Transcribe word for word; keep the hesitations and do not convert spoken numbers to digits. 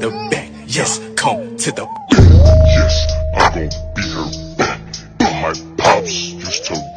the back. Yes, come to the Yes, I'm gon' beat her back. My pops used to